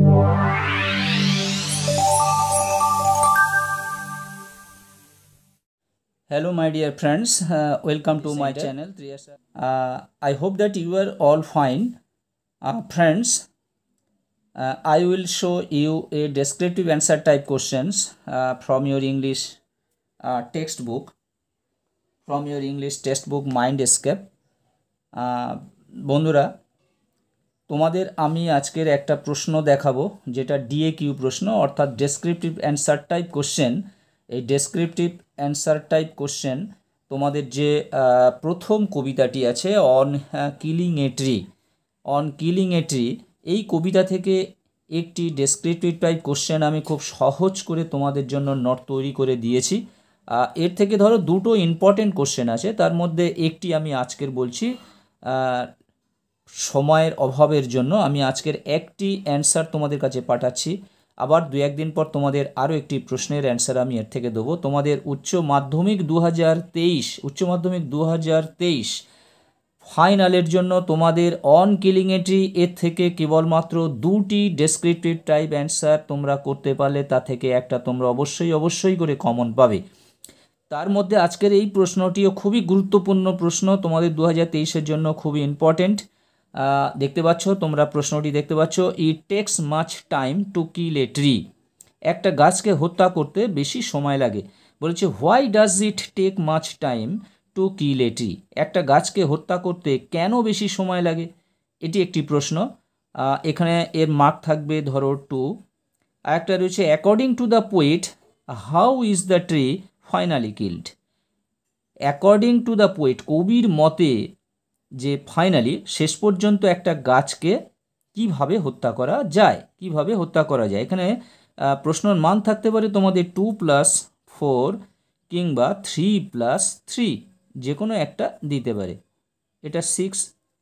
Hello my dear friends, welcome to my channel Triyasha. I hope that you are all fine. Friends, I will show you a descriptive answer type questions from your English textbook, Mind Escape. বন্ধুরা, তোমাদের আমি আজকের একটা প্রশ্ন দেখাবো যেটা DAQ প্রশ্ন, অর্থাৎ ডেসক্রিপটিভ অ্যান্সার টাইপ কোশ্চেন। এই ডেসক্রিপটিভ অ্যান্সার টাইপ কোশ্চেন তোমাদের যে প্রথম কবিতাটি আছে অন কিলিং এ ট্রি, এই কবিতা থেকে একটি ডেসক্রিপটিভ টাইপ কোশ্চেন আমি খুব সহজ করে তোমাদের জন্য নোট তৈরি করে দিয়েছি। এর থেকে ধরো দুটো ইম্পর্টেন্ট কোশ্চেন আছে, তার মধ্যে একটি আমি আজকের বলছি। সময়ের অভাবের জন্য আমি আজকের একটি অ্যান্সার তোমাদের কাছে পাঠাচ্ছি, আবার দু একদিন পর তোমাদের আরও একটি প্রশ্নের অ্যান্সার আমি এর থেকে দেবো। তোমাদের উচ্চ মাধ্যমিক 2023 ফাইনালের জন্য তোমাদের অন কিলিং এ ট্রি এর থেকে কেবলমাত্র দুটি ডেসক্রিপটিভ টাইপ অ্যান্সার তোমরা করতে পারলে তা থেকে একটা তোমরা অবশ্যই করে কমন পাবে। তার মধ্যে আজকের এই প্রশ্নটিও খুবই গুরুত্বপূর্ণ প্রশ্ন, তোমাদের 2023-এর জন্য খুবই ইম্পর্টেন্ট। দেখতে পাচ্ছ, তোমরা প্রশ্নটি দেখতে পাচ্ছ, it takes much time to kill a tree. একটা গাছকে হত্যা করতে বেশি সময় লাগে। বলেছে why does it take much time to kill a tree. একটা গাছকে হত্যা করতে কেন বেশি সময় লাগে, এটি একটি প্রশ্ন। এখানে এর মার্ক থাকবে ধরো 2। আর একটা রয়েছে according to the poet how is the tree finally killed. According to the poet, কবির মতে যে ফাইনালি শেষ পর্যন্ত একটা গাছকে কিভাবে হত্যা করা যায়, এখানে প্রশ্নের মান থাকতে পারে তোমাদের 2+4 কিংবা 3+3, যে কোনো একটা দিতে পারে। এটা 6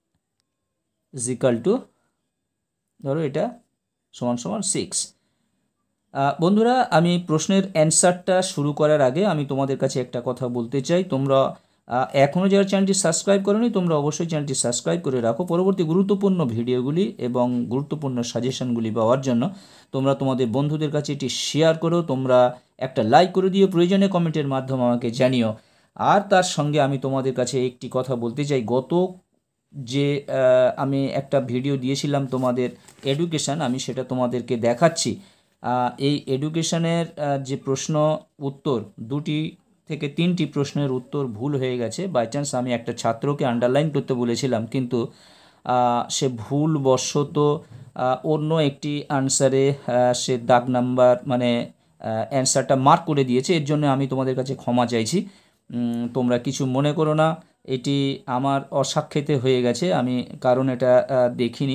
= ধরো এটা সমান 6। বন্ধুরা, আমি প্রশ্নের অ্যান্সারটা শুরু করার আগে আমি তোমাদের কাছে একটা কথা বলতে চাই। তোমরা এখনও যারা চ্যানেলটি সাবস্ক্রাইব করোনি, তোমরা অবশ্যই চ্যানেলটি সাবস্ক্রাইব করে রাখো। পরবর্তী গুরুত্বপূর্ণ ভিডিওগুলি এবং গুরুত্বপূর্ণ সাজেশনগুলি পাওয়ার জন্য তোমরা তোমাদের বন্ধুদের কাছে এটি শেয়ার করো। তোমরা একটা লাইক করে দিও, প্রয়োজনে কমেন্টের মাধ্যমে আমাকে জানিও। আর তার সঙ্গে আমি তোমাদের কাছে একটি কথা বলতে চাই। গত যে আমি একটা ভিডিও দিয়েছিলাম তোমাদের এডুকেশান, আমি সেটা তোমাদেরকে দেখাচ্ছি। এই এডুকেশনের যে প্রশ্ন উত্তর, 2 থেকে 3টি প্রশ্নের উত্তর ভুল হয়ে গেছে। বাই চান্স আমি একটা ছাত্রকে আন্ডারলাইন করতে বলেছিলাম, কিন্তু সে ভুলবশত অন্য একটি আনসারে সে দাগ নাম্বার মানে অ্যান্সারটা মার্ক করে দিয়েছে। এর জন্য আমি তোমাদের কাছে ক্ষমা চাইছি, তোমরা কিছু মনে করো না। এটি আমার অসাক্ষেতে হয়ে গেছে, আমি কারণ এটা দেখিনি।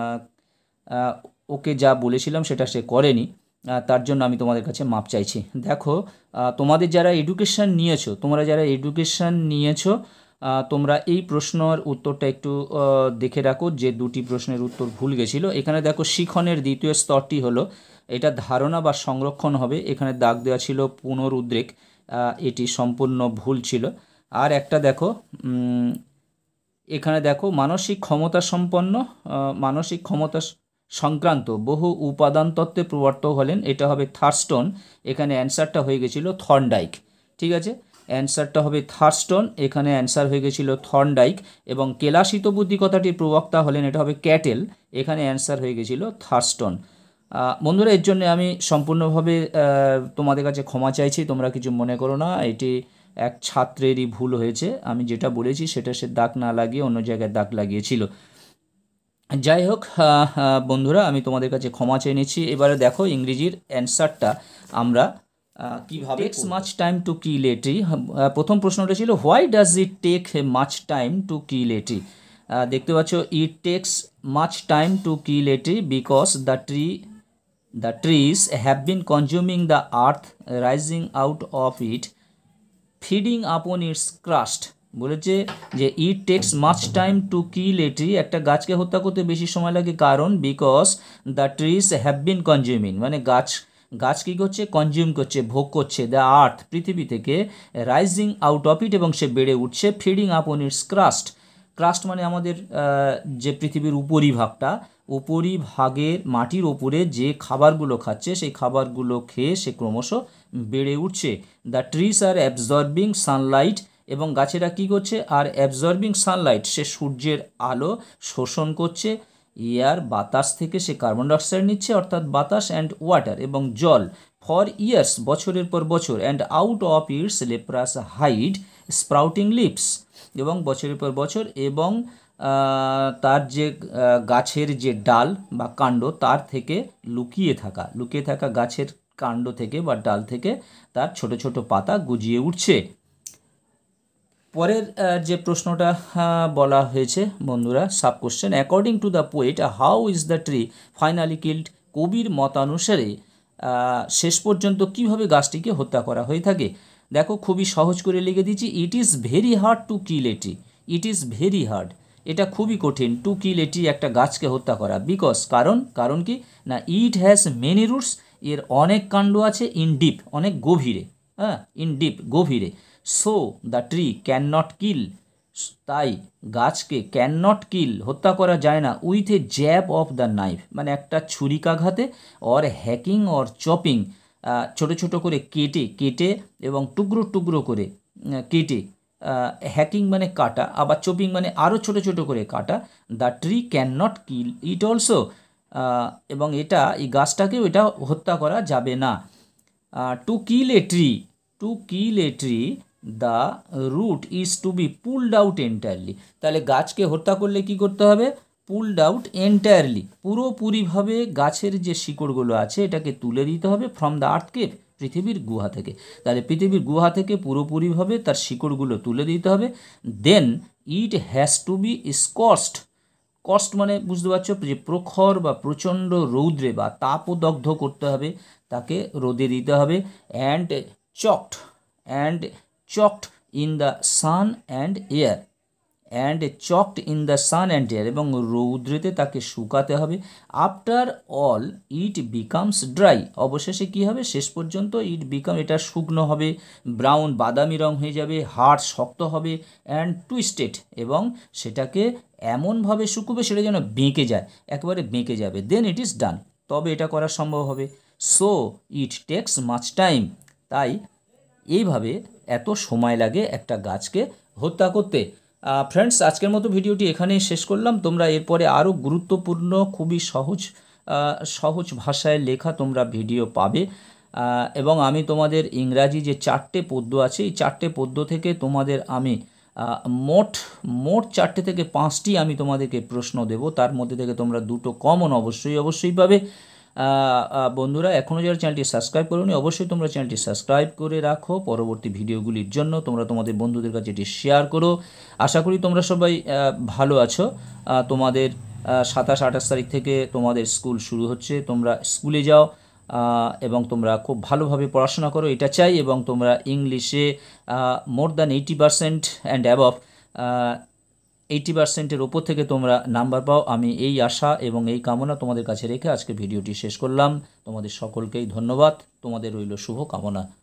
ওকে যা বলেছিলাম সেটা সে করেনি, তার জন্য আমি তোমাদের কাছে মাপ চাইছি। দেখো, তোমাদের যারা এডুকেশান নিয়েছো তোমরা এই প্রশ্নের উত্তরটা একটু দেখে রাখো, যে 2টি প্রশ্নের উত্তর ভুল গেছিলো। এখানে দেখো, শিখনের দ্বিতীয় স্তরটি হলো, এটা ধারণা বা সংরক্ষণ হবে। এখানে দাগ দেওয়া ছিল পুনরুদ্রেক, এটি সম্পূর্ণ ভুল ছিল। আর একটা দেখো, এখানে দেখো মানসিক ক্ষমতা সংক্রান্ত বহু উপাদান তত্ত্বে প্রবর্তক হলেন, এটা হবে থার্স্টন। এখানে অ্যান্সারটা হয়ে গেছিল থর্নডাইক। ঠিক আছে, অ্যান্সারটা হবে থার্স্টন, এখানে অ্যান্সার হয়ে গেছিল থর্নডাইক। এবং কেলাসিত বুদ্ধি কথাটির প্রবক্তা হলেন, এটা হবে ক্যাটেল, এখানে অ্যান্সার হয়ে গেছিল থার্স্টন। বন্ধুরা, এর জন্য আমি সম্পূর্ণভাবে তোমাদের কাছে ক্ষমা চাইছি, তোমরা কিছু মনে করো না। এটি এক ছাত্রেরই ভুল হয়েছে, আমি যেটা বলেছি সেটা সে দাগ না লাগিয়ে অন্য জায়গায় দাগ লাগিয়েছিল। যাই হোক বন্ধুরা, আমি তোমাদের কাছে ক্ষমা চেয়ে নিচ্ছি। এবারে দেখো, ইংরেজির অ্যান্সারটা আমরা কীভাবে takes much time to kill a tree. প্রথম প্রশ্নটা ছিল why does it take much time to kill a tree. দেখতে পাচ্ছ, it takes much time to kill a tree because the trees have been consuming the earth rising out of it, feeding upon its crust। বলেছে যে it takes much time to kill a tree, একটা গাছকে হত্যা করতে বেশি সময় লাগে কারণ because the trees have been consuming, মানে গাছ কী করছে, কনজিউম করছে, ভোগ করছে, দ্য আর্থ পৃথিবী থেকে, রাইজিং আউট অফ ইট এবং সে বেড়ে উঠছে, ফিডিং আপন ইটস ক্রাস্ট ক্রাস্ট মানে আমাদের যে পৃথিবীর উপরিভাগটা, উপরিভাগের মাটির ওপরে যে খাবারগুলো খাচ্ছে সেই খাবারগুলো খেয়ে সে ক্রমশ বেড়ে উঠছে। The trees are absorbing sunlight, এবং গাছেরা কি করছে, আর অ্যাবজর্বিং সানলাইট, সে সূর্যের আলো শোষণ করছে। এয়ার, বাতাস থেকে সে কার্বন ডাইঅক্সাইড নিচ্ছে, অর্থাৎ বাতাস, অ্যান্ড ওয়াটার, এবং জল, ফর ইয়ার্স, বছরের পর বছর, and out of its leprous hide sprouting leaves, এবং বছরের পর বছর, এবং তার যে গাছের যে ডাল বা কাণ্ড, তার থেকে লুকিয়ে থাকা গাছের কাণ্ড থেকে বা ডাল থেকে তার ছোট ছোট পাতা গজিয়ে উঠছে। পরের যে প্রশ্নটা বলা হয়েছে বন্ধুরা, sub question, according to the poet how is the tree finally killed, কবির মতানুসারে শেষ পর্যন্ত কিভাবে গাছটিকে হত্যা করা হয়ে থাকে। দেখো খুবই সহজ করে লিখে দিচ্ছি, it is very hard to kill a tree, it is very hard, এটা খুবই কঠিন, টু কিল এ ট্রি, একটা গাছকে হত্যা করা, বিকজ কারণ কি না, ইট হ্যাজ মেনি রুটস, এর অনেক কাণ্ড আছে, ইন ডিপ, অনেক গভীরে, ইন ডিপ, গভীরে, so the tree can not kill, তাই গাছকে ক্যান নট কিল, হত্যা করা যায় না, with a jab of the knife, মানে একটা ছুরিকাঘাতে, অর হ্যাকিং অর চপিং, ছোটো ছোটো করে কেটে এবং টুকরো টুকরো করে কেটে, হ্যাকিং মানে কাটা, আবার চপিং মানে আরও ছোটো ছোটো করে কাটা, the tree can not kill it also, এবং এই গাছটাকেও এটা হত্যা করা যাবে না। To kill a tree the root is to be pulled out entirely, তাহলে গাছকে হত্যা করলে কি করতে হবে, পুলড আউট এন্টায়ারলি, পুরোপুরিভাবে গাছের যে শিকড়গুলো আছে এটাকে তুলে দিতে হবে, ফ্রম দ্য আর্থ কেভ, পৃথিবীর গুহা থেকে, তাহলে পৃথিবীর গুহা থেকে পুরোপুরিভাবে তার শিকড়গুলো তুলে দিতে হবে। Then it has to be scorched, কষ্ট মানে বুঝতে পারছো, যে প্রখর বা প্রচণ্ড রৌদ্রে বা তাপদগ্ধ করতে হবে, তাকে রোদে দিতে হবে, and choked in the sun and air, এবং রৌদ্রেতে তাকে শুকাতে হবে। After all it becomes dry, অবশেষে কী হবে, শেষ পর্যন্ত এটা শুকনো হবে, ব্রাউন, বাদামি রং হয়ে যাবে, হাড় শক্ত হবে, অ্যান্ড টুইস্টেড, এবং সেটাকে এমনভাবে শুকোবে সেটা যেন বেঁকে যায়, একেবারে বেঁকে যাবে। দেন ইট ইজ ডান, তবে এটা করা সম্ভব হবে। So it takes much time, তাই এইভাবে এত সময় লাগে একটা গাছকে হত্যা করতে। ফ্রেন্ডস, আজকের মতো ভিডিওটি এখানেই শেষ করলাম। তোমরা এরপরে আরও গুরুত্বপূর্ণ, খুবই সহজ ভাষায় লেখা তোমরা ভিডিও পাবে, এবং আমি তোমাদের ইংরাজি যে 4টে পদ্য আছে, এই 4টে পদ্য থেকে তোমাদের আমি মোট 4টে থেকে 5টি আমি তোমাদেরকে প্রশ্ন দেব, তার মধ্যে থেকে তোমরা 2টো কমন অবশ্যই পাবে। বন্ধুরা, এখনও যারা চ্যানেলটি সাবস্ক্রাইব করোনি, অবশ্যই তোমরা চ্যানেলটি সাবস্ক্রাইব করে রাখো পরবর্তী ভিডিওগুলির জন্য। তোমরা তোমাদের বন্ধুদের কাছে এটি শেয়ার করো। আশা করি তোমরা সবাই ভালো আছো। তোমাদের 27-28 তারিখ থেকে তোমাদের স্কুল শুরু হচ্ছে, তোমরা স্কুলে যাও এবং তোমরা খুব ভালোভাবে পড়াশোনা করো, এটা চাই, এবং তোমরা ইংলিশে মোর দ্যান 80% অ্যান্ড অ্যাবভ 80%-এর ওপর থেকে তোমরা নাম্বার পাও, আমি এই আশা এবং এই কামনা তোমাদের কাছে রেখে আজকে ভিডিওটি শেষ করলাম। তোমাদের সকলকেই ধন্যবাদ, তোমাদের রইল শুভ কামনা।